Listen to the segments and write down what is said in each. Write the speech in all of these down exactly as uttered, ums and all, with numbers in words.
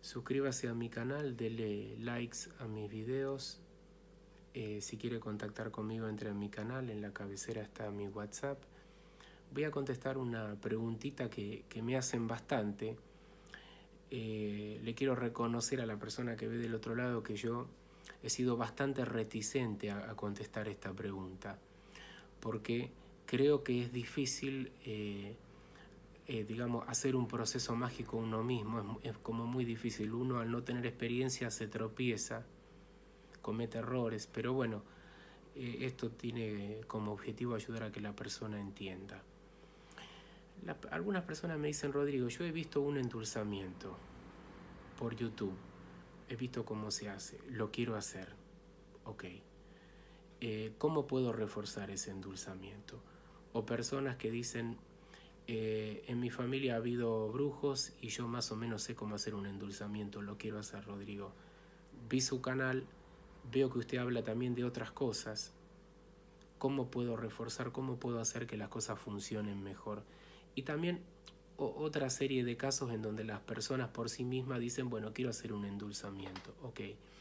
Suscríbase a mi canal, dele likes a mis videos. Eh, si quiere contactar conmigo, entre en mi canal, en la cabecera está mi WhatsApp. Voy a contestar una preguntita que, que me hacen bastante. Eh, le quiero reconocer a la persona que ve del otro lado que yo he sido bastante reticente a, a contestar esta pregunta, porque creo que es difícil, eh, eh, digamos, hacer un proceso mágico uno mismo. Es, es como muy difícil. Uno, al no tener experiencia, se tropieza, comete errores, pero bueno, eh, esto tiene como objetivo ayudar a que la persona entienda. La, algunas personas me dicen: Rodrigo, yo he visto un endulzamiento por YouTube, he visto cómo se hace, lo quiero hacer. Ok, eh, ¿cómo puedo reforzar ese endulzamiento? O personas que dicen: eh, en mi familia ha habido brujos y yo más o menos sé cómo hacer un endulzamiento, lo quiero hacer, Rodrigo. Vi su canal, veo que usted habla también de otras cosas. ¿Cómo puedo reforzar? ¿Cómo puedo hacer que las cosas funcionen mejor? Y también o, otra serie de casos en donde las personas por sí mismas dicen: bueno, quiero hacer un endulzamiento. Ok.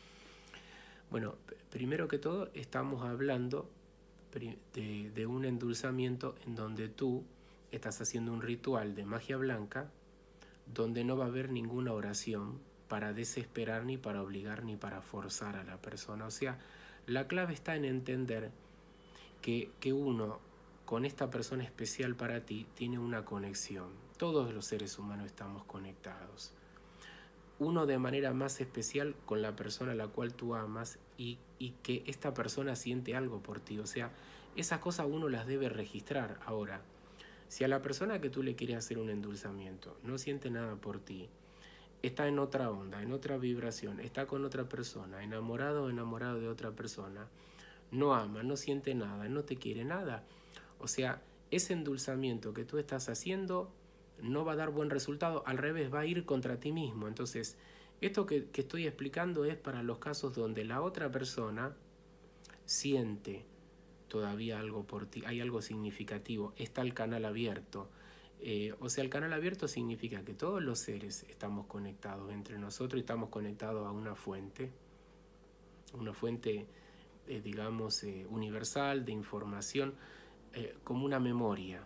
Bueno, primero que todo estamos hablando de, de un endulzamiento en donde tú estás haciendo un ritual de magia blanca, donde no va a haber ninguna oración para desesperar, ni para obligar, ni para forzar a la persona. O sea, la clave está en entender que, que uno, con esta persona especial para ti, tiene una conexión. Todos los seres humanos estamos conectados. Uno de manera más especial con la persona a la cual tú amas, y, y que esta persona siente algo por ti. O sea, esas cosas uno las debe registrar. Ahora, si a la persona que tú le quieres hacer un endulzamiento no siente nada por ti, está en otra onda, en otra vibración, está con otra persona, enamorado o enamorado de otra persona, no ama, no siente nada, no te quiere nada, o sea, ese endulzamiento que tú estás haciendo no va a dar buen resultado, al revés, va a ir contra ti mismo. Entonces, esto que, que estoy explicando es para los casos donde la otra persona siente todavía algo por ti, hay algo significativo, está el canal abierto. Eh, o sea, el canal abierto significa que todos los seres estamos conectados entre nosotros y estamos conectados a una fuente, una fuente, eh, digamos, eh, universal de información, eh, como una memoria.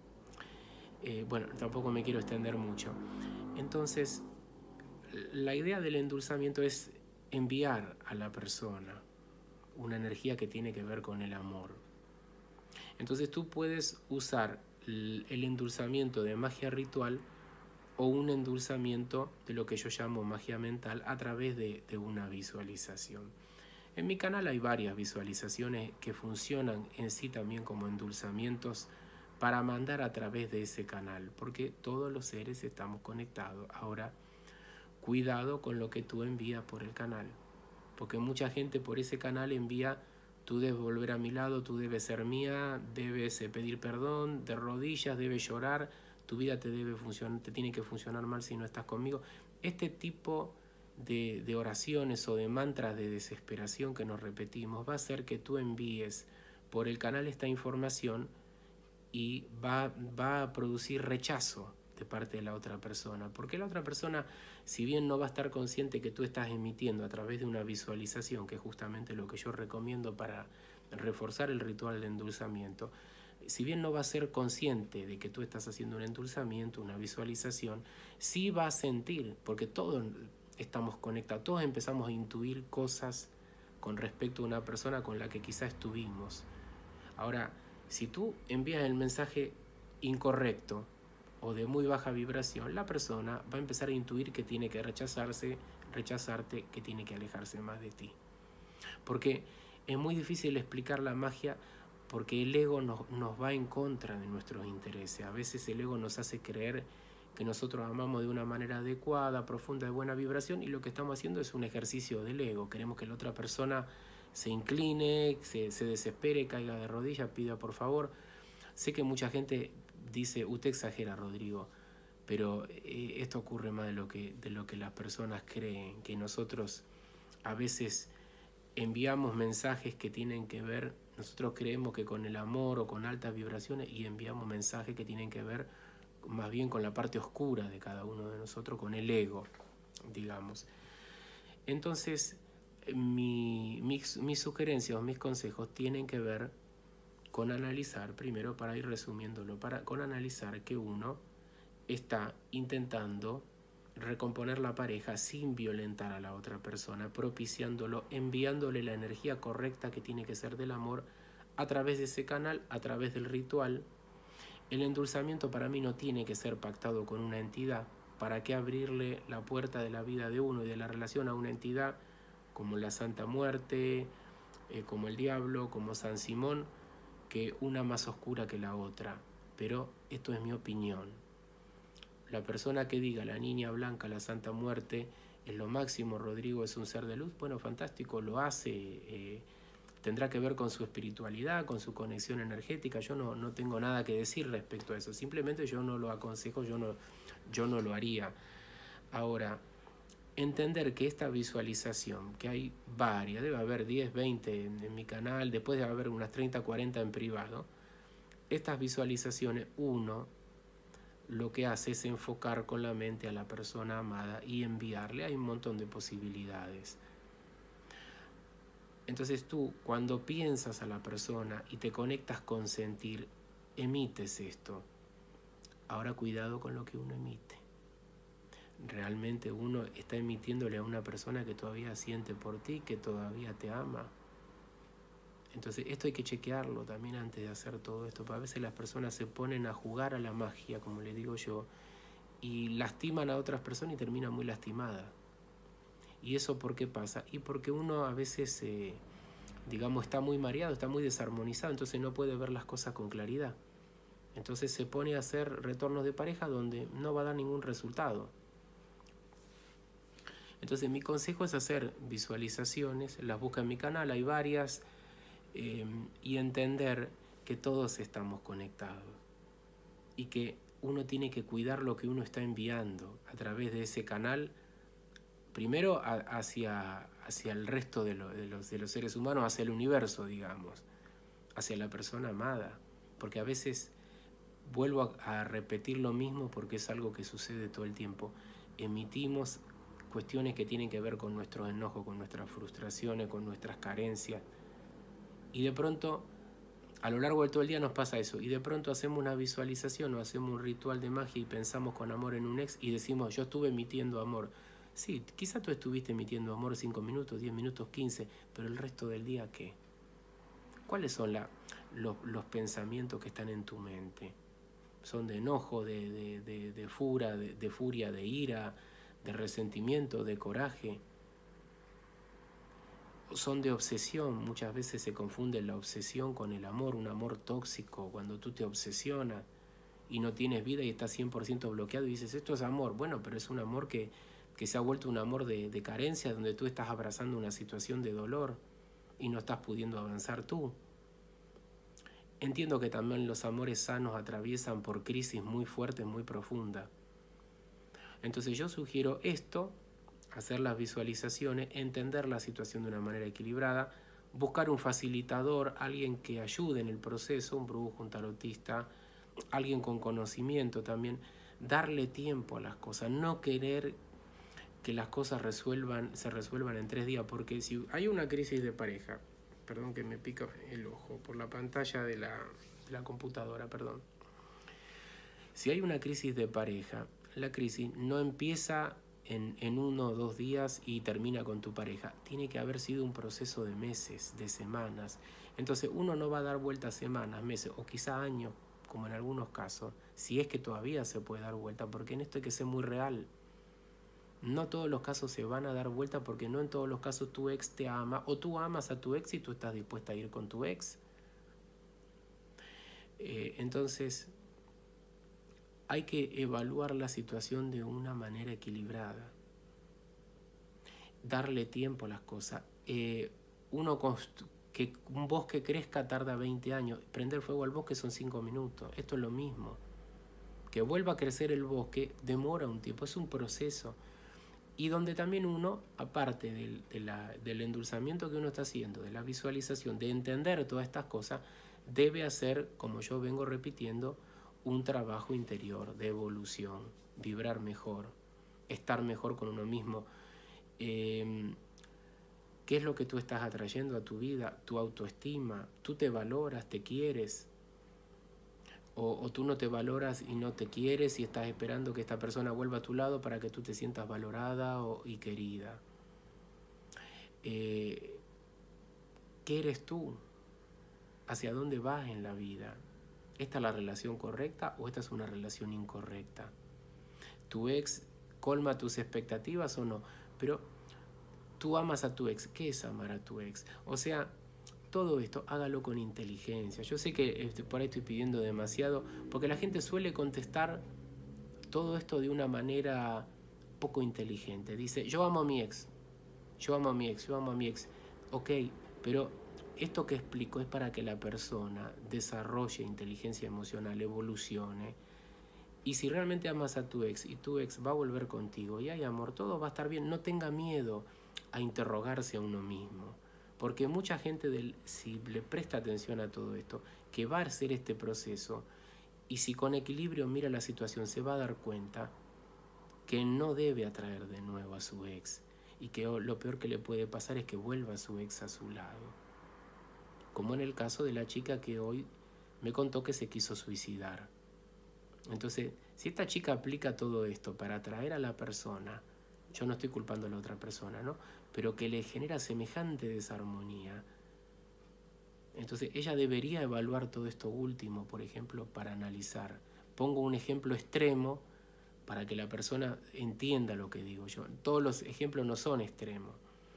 Eh, bueno, tampoco me quiero extender mucho. Entonces, la idea del endulzamiento es enviar a la persona una energía que tiene que ver con el amor. Entonces tú puedes usar el endulzamiento de magia ritual o un endulzamiento de lo que yo llamo magia mental a través de, de una visualización. En mi canal hay varias visualizaciones que funcionan en sí también como endulzamientos para mandar a través de ese canal, porque todos los seres estamos conectados. Ahora, cuidado con lo que tú envías por el canal, porque mucha gente por ese canal envía: tú debes volver a mi lado, tú debes ser mía, debes pedir perdón de rodillas, debes llorar, tu vida te debe funcionar, te tiene que funcionar mal si no estás conmigo. Este tipo de, de oraciones o de mantras de desesperación que nos repetimos va a hacer que tú envíes por el canal esta información y va, va a producir rechazo de parte de la otra persona, porque la otra persona, si bien no va a estar consciente que tú estás emitiendo a través de una visualización, que es justamente lo que yo recomiendo para reforzar el ritual de endulzamiento, si bien no va a ser consciente de que tú estás haciendo un endulzamiento, una visualización, sí va a sentir, porque todos estamos conectados, todos empezamos a intuir cosas con respecto a una persona con la que quizás estuvimos. Ahora, si tú envías el mensaje incorrecto o de muy baja vibración, la persona va a empezar a intuir que tiene que rechazarse, rechazarte, que tiene que alejarse más de ti. Porque es muy difícil explicar la magia, porque el ego nos, nos va en contra de nuestros intereses. A veces el ego nos hace creer que nosotros amamos de una manera adecuada, profunda, de buena vibración, y lo que estamos haciendo es un ejercicio del ego. Queremos que la otra persona se incline, se, se desespere, caiga de rodillas, pida por favor. Sé que mucha gente dice: usted exagera, Rodrigo, pero eh, esto ocurre más de lo, que, de lo que las personas creen, que nosotros a veces enviamos mensajes que tienen que ver, nosotros creemos que con el amor o con altas vibraciones, y enviamos mensajes que tienen que ver más bien con la parte oscura de cada uno de nosotros, con el ego. digamos. Entonces, mi, mis, mis sugerencias o mis consejos tienen que ver con analizar, primero para ir resumiéndolo, para, con analizar que uno está intentando recomponer la pareja sin violentar a la otra persona, propiciándolo, enviándole la energía correcta que tiene que ser del amor a través de ese canal, a través del ritual. El endulzamiento para mí no tiene que ser pactado con una entidad. ¿Para qué abrirle la puerta de la vida de uno y de la relación a una entidad como la Santa Muerte, eh, como el Diablo, como San Simón, que una más oscura que la otra? Pero esto es mi opinión. La persona que diga la niña blanca, la Santa Muerte, es lo máximo, Rodrigo es un ser de luz, bueno, fantástico, lo hace, eh, tendrá que ver con su espiritualidad, con su conexión energética. Yo no, no tengo nada que decir respecto a eso, simplemente yo no lo aconsejo, yo no, yo no lo haría. Ahora, entender que esta visualización, que hay varias, debe haber diez, veinte en, en mi canal, después debe haber unas treinta, cuarenta en privado, estas visualizaciones, uno lo que hace es enfocar con la mente a la persona amada y enviarle. Hay un montón de posibilidades. Entonces tú, cuando piensas a la persona y te conectas con sentir, emites esto. Ahora cuidado con lo que uno emite. Realmente uno está emitiéndole a una persona que todavía siente por ti, que todavía te ama. Entonces esto hay que chequearlo también antes de hacer todo esto, porque a veces las personas se ponen a jugar a la magia, como le digo yo, y lastiman a otras personas y terminan muy lastimadas. ¿Y eso por qué pasa? Y porque uno a veces, eh, digamos, está muy mareado, está muy desarmonizado, entonces no puede ver las cosas con claridad. Entonces se pone a hacer retornos de pareja donde no va a dar ningún resultado. Entonces mi consejo es hacer visualizaciones, las busca en mi canal, hay varias, eh, y entender que todos estamos conectados y que uno tiene que cuidar lo que uno está enviando a través de ese canal, primero a, hacia, hacia el resto de, lo, de, los, de los seres humanos, hacia el universo, digamos, hacia la persona amada, porque a veces vuelvo a, a repetir lo mismo porque es algo que sucede todo el tiempo. Emitimos cuestiones que tienen que ver con nuestros enojos, con nuestras frustraciones, con nuestras carencias, y de pronto a lo largo de todo el día nos pasa eso, y de pronto hacemos una visualización o hacemos un ritual de magia y pensamos con amor en un ex y decimos, yo estuve emitiendo amor. Sí, quizá tú estuviste emitiendo amor cinco minutos, diez minutos, quince, pero el resto del día, ¿qué? ¿Cuáles son la, los, los pensamientos que están en tu mente? ¿Son de enojo, de, de, de, de, fura, de, de furia, de ira, de resentimiento, de coraje? Son de obsesión. Muchas veces se confunde la obsesión con el amor, un amor tóxico, cuando tú te obsesionas y no tienes vida y estás cien por ciento bloqueado y dices, esto es amor. Bueno, pero es un amor que, que se ha vuelto un amor de, de carencia, donde tú estás abrazando una situación de dolor y no estás pudiendo avanzar tú. Entiendo que también los amores sanos atraviesan por crisis muy fuertes, muy profundas. Entonces yo sugiero esto, hacer las visualizaciones, entender la situación de una manera equilibrada, buscar un facilitador, alguien que ayude en el proceso, un brujo, un tarotista, alguien con conocimiento también, darle tiempo a las cosas, no querer que las cosas resuelvan, se resuelvan en tres días, porque si hay una crisis de pareja, perdón que me pica el ojo por la pantalla de la, de la computadora, perdón. Si hay una crisis de pareja, la crisis no empieza en, en uno o dos días y termina con tu pareja. Tiene que haber sido un proceso de meses, de semanas. Entonces uno no va a dar vueltas semanas, meses o quizá años, como en algunos casos, si es que todavía se puede dar vuelta, porque en esto hay que ser muy real. No todos los casos se van a dar vuelta porque no en todos los casos tu ex te ama o tú amas a tu ex y tú estás dispuesta a ir con tu ex. Eh, entonces hay que evaluar la situación de una manera equilibrada. Darle tiempo a las cosas. Eh, uno que un bosque crezca tarda veinte años. Prender fuego al bosque son cinco minutos. Esto es lo mismo. Que vuelva a crecer el bosque demora un tiempo, es un proceso. Y donde también uno, aparte del, de la, del endulzamiento que uno está haciendo, de la visualización, de entender todas estas cosas, debe hacer, como yo vengo repitiendo, un trabajo interior de evolución, vibrar mejor, estar mejor con uno mismo. Eh, ¿Qué es lo que tú estás atrayendo a tu vida? Tu autoestima. ¿Tú te valoras, te quieres? O, o tú no te valoras y no te quieres y estás esperando que esta persona vuelva a tu lado para que tú te sientas valorada o, y querida. Eh, ¿Qué eres tú? ¿Hacia dónde vas en la vida? ¿Esta es la relación correcta o esta es una relación incorrecta? ¿Tu ex colma tus expectativas o no? Pero tú amas a tu ex. ¿Qué es amar a tu ex? O sea, todo esto hágalo con inteligencia. Yo sé que por ahí estoy pidiendo demasiado, porque la gente suele contestar todo esto de una manera poco inteligente. Dice, yo amo a mi ex, yo amo a mi ex, yo amo a mi ex. Ok, pero esto que explico es para que la persona desarrolle inteligencia emocional, evolucione. Y si realmente amas a tu ex y tu ex va a volver contigo y hay amor, todo va a estar bien. No tenga miedo a interrogarse a uno mismo. Porque mucha gente, del, si le presta atención a todo esto, que va a hacer este proceso, y si con equilibrio mira la situación, se va a dar cuenta que no debe atraer de nuevo a su ex. Y que lo peor que le puede pasar es que vuelva a su ex a su lado. Como en el caso de la chica que hoy me contó que se quiso suicidar. Entonces, si esta chica aplica todo esto para atraer a la persona, yo no estoy culpando a la otra persona, ¿no? Pero que le genera semejante desarmonía, entonces ella debería evaluar todo esto último, por ejemplo, para analizar. Pongo un ejemplo extremo para que la persona entienda lo que digo yo. Todos los ejemplos no son extremos.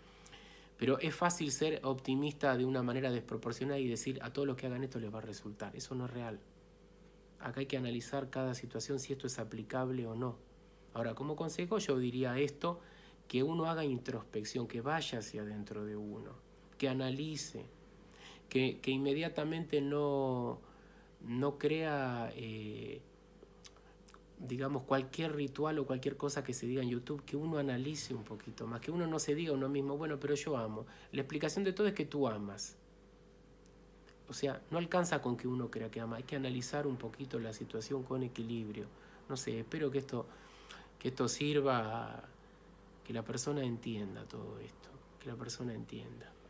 Pero es fácil ser optimista de una manera desproporcionada y decir a todos los que hagan esto les va a resultar. Eso no es real. Acá hay que analizar cada situación si esto es aplicable o no. Ahora, como consejo yo diría esto, que uno haga introspección, que vaya hacia adentro de uno, que analice, que, que inmediatamente no, no crea, eh, digamos, cualquier ritual o cualquier cosa que se diga en YouTube, que uno analice un poquito más, que uno no se diga a uno mismo, bueno, pero yo amo. La explicación de todo es que tú amas. O sea, no alcanza con que uno crea que ama, hay que analizar un poquito la situación con equilibrio. No sé, espero que esto, que esto sirva a que la persona entienda todo esto, que la persona entienda.